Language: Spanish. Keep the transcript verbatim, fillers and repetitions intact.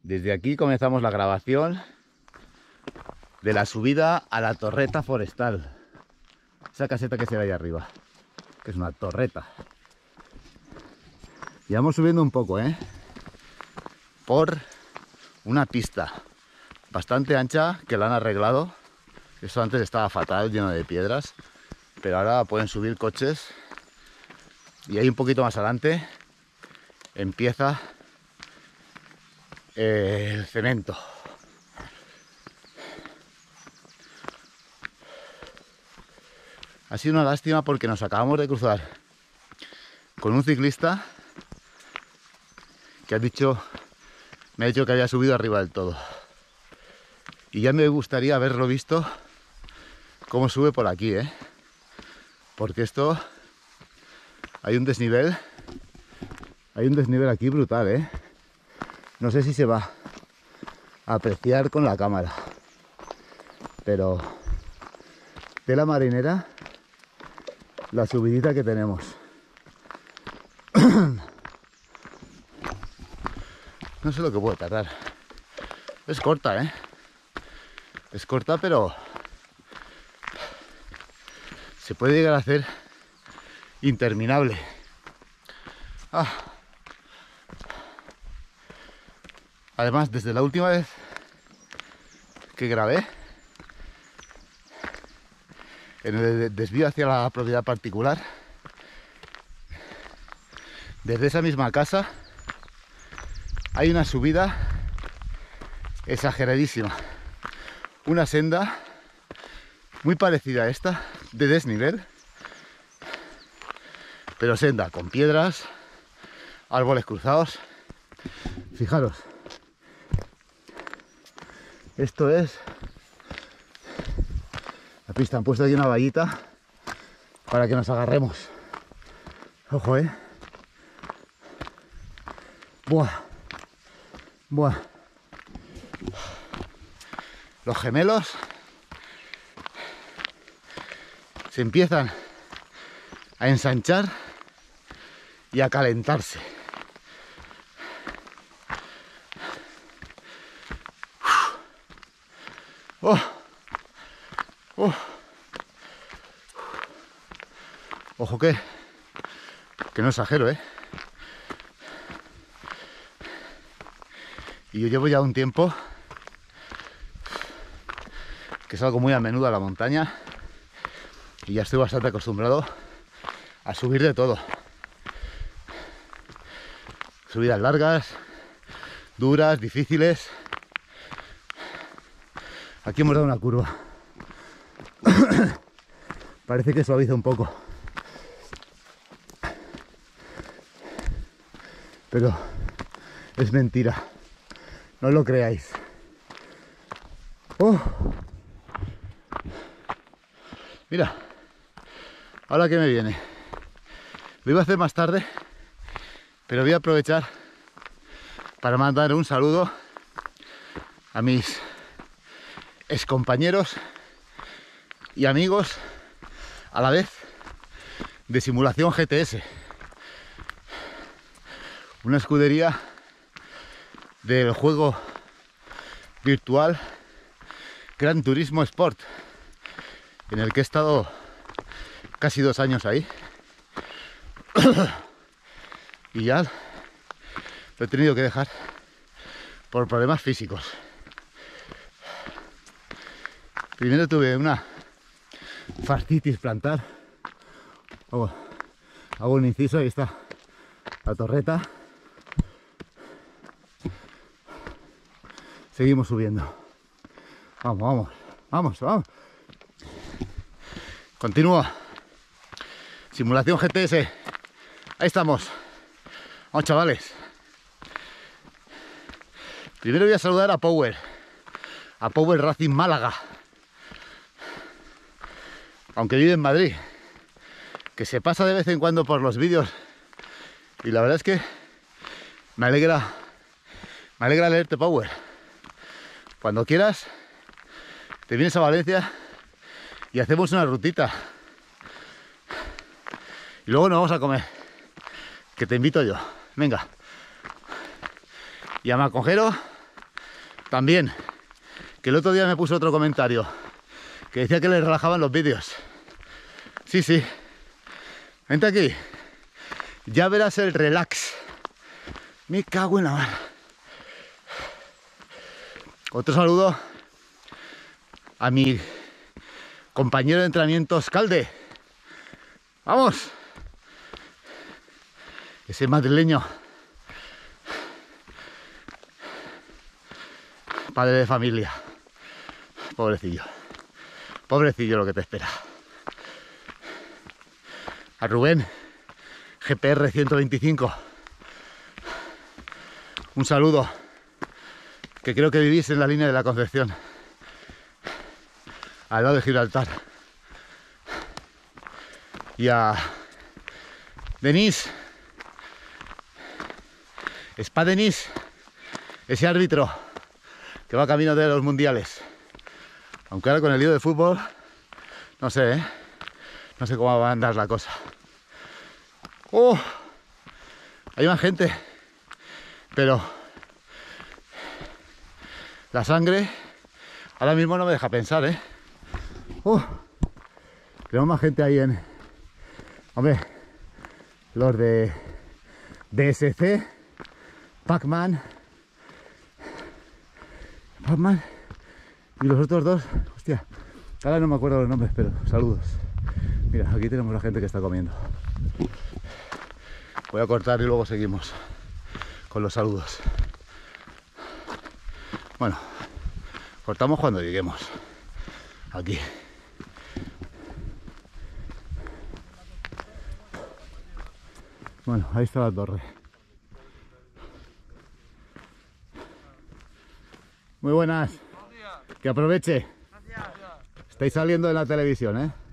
Desde aquí comenzamos la grabación de la subida a la torreta forestal. Esa caseta que se ve ahí arriba, que es una torreta. Y vamos subiendo un poco, ¿eh? Por una pista bastante ancha que la han arreglado. Eso antes estaba fatal, lleno de piedras, pero ahora pueden subir coches. Y ahí un poquito más adelante empieza eh, el cemento. Ha sido una lástima porque nos acabamos de cruzar con un ciclista que ha dicho, me ha dicho que había subido arriba del todo. Y ya me gustaría haberlo visto cómo sube por aquí, ¿eh? Porque esto, hay un desnivel, hay un desnivel aquí brutal, ¿eh? No sé si se va a apreciar con la cámara, pero tela marinera la subidita que tenemos. No sé lo que puede tardar. Es corta, ¿eh? Es corta, pero se puede llegar a hacer interminable. Ah. Además, desde la última vez que grabé, en el desvío hacia la propiedad particular, desde esa misma casa hay una subida exageradísima, una senda muy parecida a esta, de desnivel, pero senda con piedras, árboles cruzados. Fijaros, esto es la pista. Han puesto aquí una vallita para que nos agarremos. Ojo, eh. Buah. Buah. Los gemelos se empiezan a ensanchar y a calentarse. Oh. Oh. Ojo que, que no exagero, ¿eh? Y yo llevo ya un tiempo que salgo muy a menudo a la montaña y ya estoy bastante acostumbrado a subir de todo. Subidas largas, duras, difíciles. Aquí hemos dado una curva. Parece que suaviza un poco, pero es mentira, no lo creáis. Oh. Mira, ahora que me viene, lo iba a hacer más tarde, pero voy a aprovechar para mandar un saludo a mis excompañeros y amigos a la vez de Simulación G T S, una escudería del juego virtual Gran Turismo Sport, en el que he estado casi dos años ahí y ya lo he tenido que dejar por problemas físicos. Primero tuve una fascitis plantar. Hago, hago un inciso, ahí está la torreta. Seguimos subiendo. Vamos, vamos, vamos, vamos. Continúa. Simulación G T S. Ahí estamos. Vamos, chavales. Primero voy a saludar a Power. A Power Racing Málaga. Aunque vive en Madrid, que se pasa de vez en cuando por los vídeos, y la verdad es que me alegra me alegra leerte, Power. Cuando quieras te vienes a Valencia y hacemos una rutita y luego nos vamos a comer, que te invito yo. Venga. Y a Macojero También, que el otro día me puso otro comentario que decía que le relajaban los vídeos. Sí, sí. Vente aquí. Ya verás el relax. Me cago en la mano. Otro saludo a mi compañero de entrenamientos, Calde. ¡Vamos! Ese madrileño. Padre de familia. Pobrecillo. Pobrecillo lo que te espera. A Rubén, G P R ciento veinticinco. Un saludo. Que creo que vivís en la línea de la Concepción. Al lado de Gibraltar. Y a Denis. Spa Denis. Ese árbitro que va camino de los mundiales. Aunque ahora con el lío de fútbol, no sé, ¿eh? No sé cómo va a andar la cosa. ¡Oh! Hay más gente. Pero la sangre ahora mismo no me deja pensar, ¿eh? ¡Oh! Tenemos más gente ahí en... Hombre, los de D S C, Pac-Man, Pac-Man y los otros dos, hostia, ahora no me acuerdo los nombres, pero saludos. Mira, aquí tenemos la gente que está comiendo. Voy a cortar y luego seguimos con los saludos. Bueno, cortamos cuando lleguemos aquí. Bueno, ahí está la torre. Muy buenas. Que aproveche. Estáis saliendo en la televisión, ¿eh?